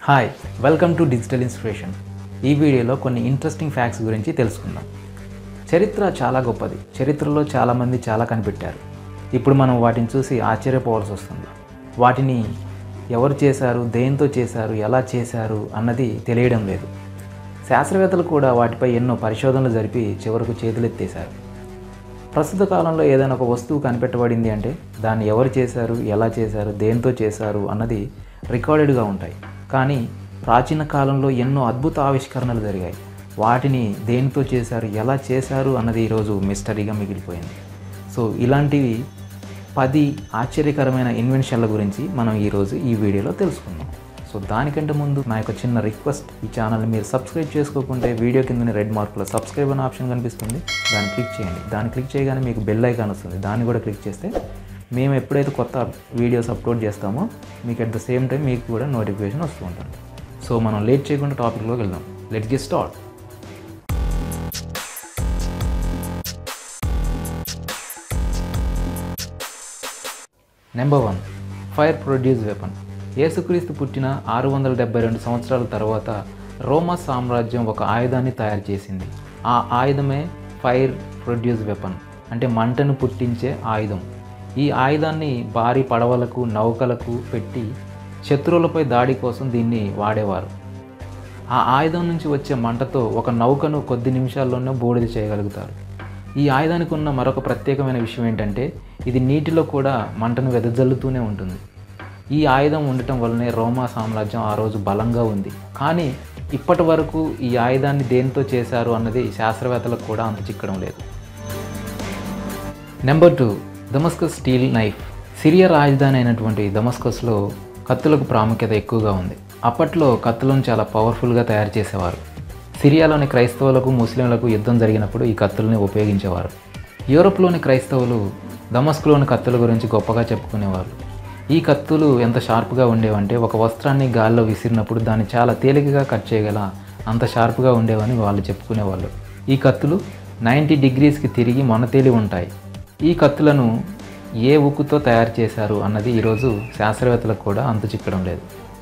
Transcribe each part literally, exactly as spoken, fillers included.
Hi welcome to digital inspiration. ఈ వీడియోలో కొన్ని ఇంట్రెస్టింగ్ ఫ్యాక్ట్స్ గురించి తెలుసుకుందాం. చరిత్ర చాలా గొప్పది. చరిత్రలో చాలామంది చాలా కనిపెట్టారు. ఇప్పుడు మనం వాటిని చూసి ఆశ్చర్యపోవాల్సి వస్తుంది. వాటిని ఎవరు చేశారు, దేంతో చేశారు, ఎలా చేశారు అన్నది తెలియడం లేదు. శాస్త్రవేత్తలు కూడా వాటిపై ఎన్నో పరిశోధనలు జరిపి చివరకు చేతులెత్తేశారు. ప్రస్తుత కాలంలో ఏదైనా ఒక వస్తువు కనిపెట్టబడింది అంటే దాన్ని ఎవరు చేశారు, ఎలా చేశారు, దేంతో చేశారు అన్నది రికార్డెడ్గా ఉంటాయి. కానీ ప్రాచీన కాలంలో ఎన్నో అద్భుత ఆవిష్కరణలు జరిగాయి. వాటిని దేనితో చేశారు, ఎలా చేశారు అన్నది ఈరోజు మిస్టరీగా మిగిలిపోయింది. సో ఇలాంటివి పది ఆశ్చర్యకరమైన ఇన్వెన్షన్ల గురించి మనం ఈరోజు ఈ వీడియోలో తెలుసుకుందాం. సో దానికంటే ముందు నా యొక్క చిన్న రిక్వెస్ట్, ఈ ఛానల్ని మీరు సబ్స్క్రైబ్ చేసుకోకుంటే వీడియో కింద రెడ్ మార్కులో సబ్స్క్రైబ్ అనే ఆప్షన్ కనిపిస్తుంది, దాన్ని క్లిక్ చేయండి. దాన్ని క్లిక్ చేయగానే మీకు బెల్ ఐకాన్ వస్తుంది, దాన్ని కూడా క్లిక్ చేస్తే మేము ఎప్పుడైతే కొత్త వీడియోస్ అప్లోడ్ చేస్తామో మీకు అట్ ద సేమ్ టైం మీకు కూడా నోటిఫికేషన్ వస్తూ ఉంటుంది. సో మనం లేట్ చేయకుండా టాపిక్లోకి వెళ్దాం. Let's get start. Number one, fire produce weapon. యేసుక్రీస్తు పుట్టిన ఆరు వందల డెబ్బై రెండు సంవత్సరాల తర్వాత రోమా సామ్రాజ్యం ఒక ఆయుధాన్ని తయారు చేసింది. ఆ ఆయుధమే ఫైర్ ప్రొడ్యూస్ వెపన్, అంటే మంటను పుట్టించే ఆయుధం. ఈ ఆయుధాన్ని భారీ పడవలకు, నౌకలకు పెట్టి శత్రువులపై దాడి కోసం దీన్ని వాడేవారు. ఆ ఆయుధం నుంచి వచ్చే మంటతో ఒక నౌకను కొద్ది నిమిషాల్లోనే బూడిద చేయగలుగుతారు. ఈ ఆయుధానికి ఉన్న మరొక ప్రత్యేకమైన విషయం ఏంటంటే ఇది నీటిలో కూడా మంటను వెదజల్లుతూనే ఉంటుంది. ఈ ఆయుధం ఉండటం వల్లనే రోమా సామ్రాజ్యం ఆ రోజు బలంగా ఉంది. కానీ ఇప్పటి వరకు ఈ ఆయుధాన్ని దేనితో చేశారు అన్నది శాస్త్రవేత్తలకు కూడా అంత చిక్కడం లేదు. Number two, Damascus steel knife. Syria రాజధాని అయినటువంటి దమస్కస్లో కత్తులకు ప్రాముఖ్యత ఎక్కువగా ఉంది. అప్పట్లో కత్తులను చాలా పవర్ఫుల్గా తయారు చేసేవారు. సిరియాలోని క్రైస్తవులకు, ముస్లింలకు యుద్ధం జరిగినప్పుడు ఈ కత్తుల్ని ఉపయోగించేవారు. యూరోప్లోని క్రైస్తవులు దమస్కులోని కత్తుల గురించి గొప్పగా చెప్పుకునేవారు. ఈ కత్తులు ఎంత షార్ప్గా ఉండేవంటే ఒక వస్త్రాన్ని గాల్లో విసిరినప్పుడు దాన్ని చాలా తేలికగా కట్ చేయగల అంత షార్ప్గా ఉండేవని వాళ్ళు చెప్పుకునేవాళ్ళు. ఈ కత్తులు నైంటీ డిగ్రీస్కి తిరిగి మొనతేలి ఉంటాయి. ఈ కత్తులను ఏ ఉక్కుతో తయారు చేశారు అన్నది ఈరోజు శాస్త్రవేత్తలకు కూడా అంతు చిక్కడం లేదు.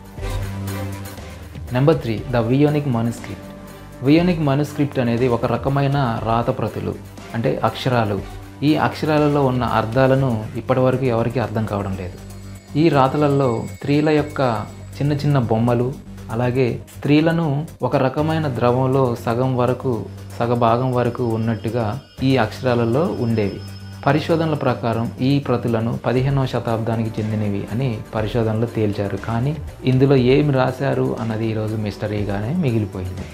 Number three, the Voynich manuscript. Voynich manuscript అనేది ఒక రకమైన రాత ప్రతులు, అంటే అక్షరాలు. ఈ అక్షరాలలో ఉన్న అర్థాలను ఇప్పటివరకు ఎవరికీ అర్థం కావడం లేదు. ఈ రాతలలో స్త్రీల యొక్క చిన్న చిన్న బొమ్మలు, అలాగే స్త్రీలను ఒక రకమైన ద్రవంలో సగం వరకు సగభాగం వరకు ఉన్నట్టుగా ఈ అక్షరాలలో ఉండేవి. పరిశోధనల ప్రకారం ఈ ప్రతులను పదిహేనవ శతాబ్దానికి చెందినవి అని పరిశోధనలు తేల్చారు. కానీ ఇందులో ఏమి రాశారు అన్నది ఈరోజు మిస్టరీగానే మిగిలిపోయింది.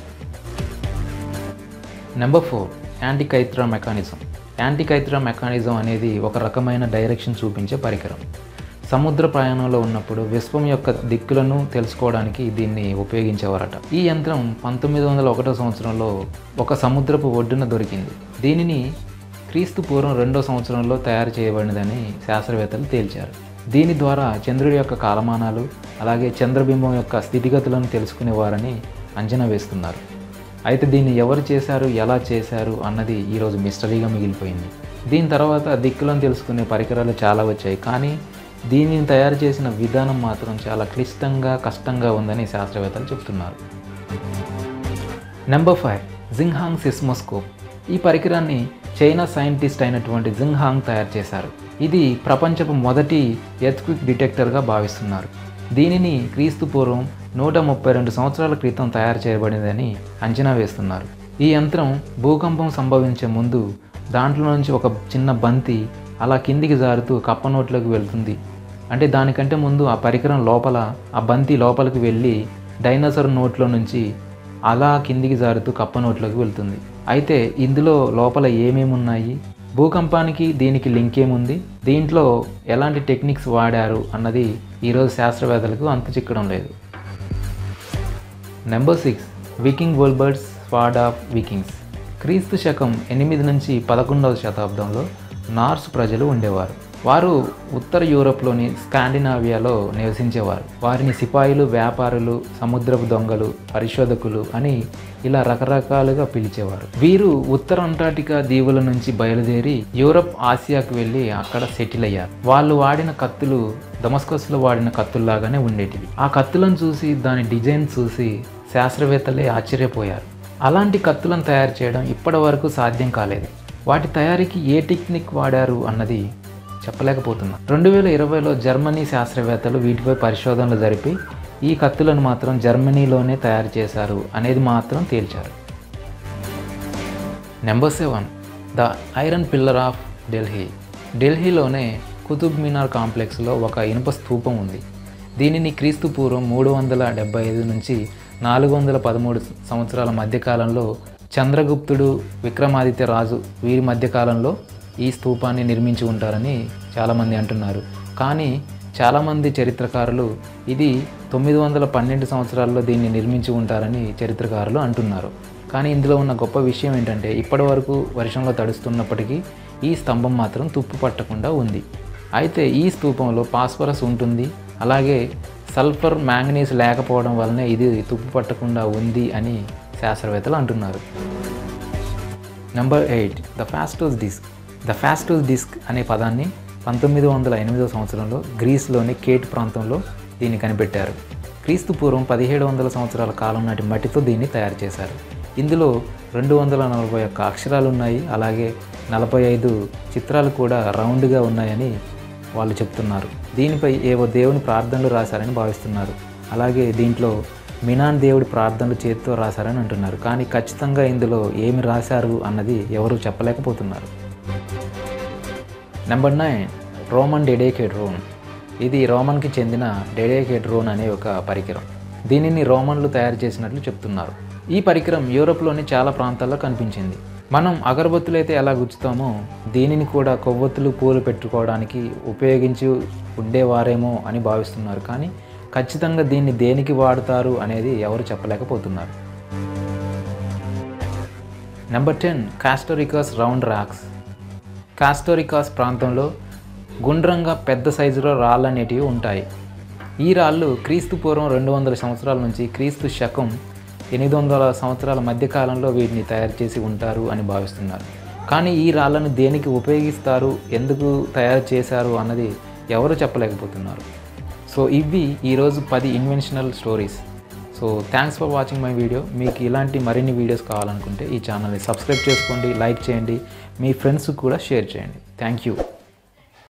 Number four, Antikythera mechanism. Antikythera mechanism అనేది ఒక రకమైన డైరెక్షన్ చూపించే పరికరం. సముద్ర ప్రయాణంలో ఉన్నప్పుడు విశ్వం యొక్క దిక్కులను తెలుసుకోవడానికి దీన్ని ఉపయోగించేవారట. ఈ యంత్రం పంతొమ్మిది వందల ఒకటో సంవత్సరంలో ఒక సముద్రపు ఒడ్డున దొరికింది. దీనిని క్రీస్తు పూర్వం రెండో సంవత్సరంలో తయారు చేయబడినదని శాస్త్రవేత్తలు తేల్చారు. దీని ద్వారా చంద్రుడి యొక్క కాలమానాలు, అలాగే చంద్రబింబం యొక్క స్థితిగతులను తెలుసుకునేవారని అంచనా వేస్తున్నారు. అయితే దీన్ని ఎవరు చేశారు, ఎలా చేశారు అన్నది ఈరోజు మిస్టరీగా మిగిలిపోయింది. దీని తర్వాత దిక్కులను తెలుసుకునే పరికరాలు చాలా వచ్చాయి. కానీ దీనిని తయారు చేసిన విధానం మాత్రం చాలా క్లిష్టంగా, కష్టంగా ఉందని శాస్త్రవేత్తలు చెబుతున్నారు. Number five, Zhang Heng seismoscope. ఈ పరికరాన్ని చైనా సైంటిస్ట్ అయినటువంటి జింగ్హాంగ్ తయారు చేశారు. ఇది ప్రపంచపు మొదటి ఎర్త్క్వేక్ డిటెక్టర్గా భావిస్తున్నారు. దీనిని క్రీస్తు పూర్వం నూట ముప్పై రెండు సంవత్సరాల క్రితం తయారు చేయబడిందని అంచనా వేస్తున్నారు. ఈ యంత్రం భూకంపం సంభవించే ముందు దాంట్లో నుంచి ఒక చిన్న బంతి అలా కిందికి జారుతూ కప్ప నోట్లోకి వెళ్తుంది. అంటే దానికంటే ముందు ఆ పరికరం లోపల ఆ బంతి లోపలికి వెళ్ళి డైనోసార్ నోట్లో నుంచి అలా కిందికి జారుతూ కప్ప నోట్లోకి వెళ్తుంది. అయితే ఇందులో లోపల ఏమేమి ఉన్నాయి, భూకంపానికి దీనికి లింక్ ఏముంది, దీంట్లో ఎలాంటి టెక్నిక్స్ వాడారు అన్నది ఈరోజు శాస్త్రవేత్తలకు అంతు చిక్కడం లేదు. Number six, Viking Ulfberht sword of Vikings. క్రీస్తు శకం ఎనిమిది నుంచి పదకొండవ శతాబ్దంలో నార్స్ ప్రజలు ఉండేవారు. వారు ఉత్తర యూరోప్లోని స్కాండినావియాలో నివసించేవారు. వారిని సిపాయిలు, వ్యాపారులు, సముద్రపు దొంగలు, పరిశోధకులు అని ఇలా రకరకాలుగా పిలిచేవారు. వీరు ఉత్తర అంటార్టికా దీవుల నుంచి బయలుదేరి యూరప్, ఆసియాకు వెళ్ళి అక్కడ సెటిల్ అయ్యారు. వాళ్ళు వాడిన కత్తులు దమస్కస్లో వాడిన కత్తుల్లాగానే ఉండేటివి. ఆ కత్తులను చూసి, దాని డిజైన్ చూసి శాస్త్రవేత్తలే ఆశ్చర్యపోయారు. అలాంటి కత్తులను తయారు చేయడం ఇప్పటి వరకు సాధ్యం కాలేదు. వాటి తయారీకి ఏ టెక్నిక్ వాడారు అన్నది చెప్పలేకపోతున్నా. రెండు వేల ఇరవైలో జర్మనీ శాస్త్రవేత్తలు వీటిపై పరిశోధనలు జరిపి ఈ కత్తులను మాత్రం జర్మనీలోనే తయారు చేశారు అనేది మాత్రం తేల్చారు. Number seven, the iron pillar of Delhi. ఢిల్లీలోనే కుతుబ్ మినార్ కాంప్లెక్స్లో ఒక ఇనుప స్తూపం ఉంది. దీనిని క్రీస్తు పూర్వం మూడు వందల డెబ్బై ఐదు నుంచి నాలుగు వందల పదమూడు సంవత్సరాల మధ్యకాలంలో చంద్రగుప్తుడు, విక్రమాదిత్య రాజు వీరి మధ్యకాలంలో ఈ స్తూపాన్ని నిర్మించి ఉంటారని చాలామంది అంటున్నారు. కానీ చాలామంది చరిత్రకారులు ఇది తొమ్మిది వందల పన్నెండు సంవత్సరాల్లో దీన్ని నిర్మించి ఉంటారని చరిత్రకారులు అంటున్నారు. కానీ ఇందులో ఉన్న గొప్ప విషయం ఏంటంటే ఇప్పటి వరకు వర్షంలో తడుస్తున్నప్పటికీ ఈ స్తంభం మాత్రం తుప్పు పట్టకుండా ఉంది. అయితే ఈ స్తూపంలో ఫాస్ఫరస్ ఉంటుంది, అలాగే సల్ఫర్, మ్యాంగనీస్ లేకపోవడం వల్లనే ఇది తుప్పు పట్టకుండా ఉంది అని శాస్త్రవేత్తలు అంటున్నారు. Number eight, the Phaistos disc. The Phaistos disc అనే పదాన్ని పంతొమ్మిది వందల ఎనిమిదవ సంవత్సరంలో గ్రీస్లోని కేట్ ప్రాంతంలో దీన్ని కనిపెట్టారు. క్రీస్తు పూర్వం పదిహేడు వందల సంవత్సరాల కాలం నాటి మట్టితో దీన్ని తయారు చేశారు. ఇందులో రెండు వందల నలభై ఒక్క అక్షరాలు ఉన్నాయి, అలాగే నలభై ఐదు చిత్రాలు కూడా రౌండ్గా ఉన్నాయని వాళ్ళు చెప్తున్నారు. దీనిపై ఏవో దేవుని ప్రార్థనలు రాశారని భావిస్తున్నారు. అలాగే దీంట్లో మినాన్ దేవుడి ప్రార్థనలు చేతితో రాశారని అంటున్నారు. కానీ ఖచ్చితంగా ఇందులో ఏమి రాశారు అన్నది ఎవరు చెప్పలేకపోతున్నారు. Number nine, Roman dodecahedron. ఇది రోమన్కి చెందిన డెడేకేడ్రోన్ అనే ఒక పరికరం. దీనిని రోమన్లు తయారు చేసినట్లు చెప్తున్నారు. ఈ పరికరం యూరోప్లోని చాలా ప్రాంతాల్లో కనిపించింది. మనం అగరబత్తులు అయితే ఎలా గుచ్చుతామో దీనిని కూడా కొవ్వొత్తులు, పూలు పెట్టుకోవడానికి ఉపయోగించి ఉండేవారేమో అని భావిస్తున్నారు. కానీ ఖచ్చితంగా దీన్ని దేనికి వాడతారు అనేది ఎవరు చెప్పలేకపోతున్నారు. Number ten, Costa Rica's round rocks. Costa Rica's ప్రాంతంలో గుండ్రంగా పెద్ద సైజులో రాళ్ళు అనేటివి ఉంటాయి. ఈ రాళ్ళు క్రీస్తు పూర్వం రెండు వందల సంవత్సరాల నుంచి క్రీస్తు శకం ఎనిమిది వందల సంవత్సరాల మధ్యకాలంలో వీటిని తయారు చేసి ఉంటారు అని భావిస్తున్నారు. కానీ ఈ రాళ్ళను దేనికి ఉపయోగిస్తారు, ఎందుకు తయారు చేశారు అన్నది ఎవరు చెప్పలేకపోతున్నారు. సో ఇవి ఈరోజు పది inventional stories. So thanks for watching my video. మీకు ఇలాంటి మరిన్ని వీడియోస్ కావాలనుకుంటే ఈ ఛానల్ని సబ్స్క్రైబ్ చేసుకోండి, లైక్ చేయండి, మీ ఫ్రెండ్స్కి కూడా షేర్ చేయండి. Thank you.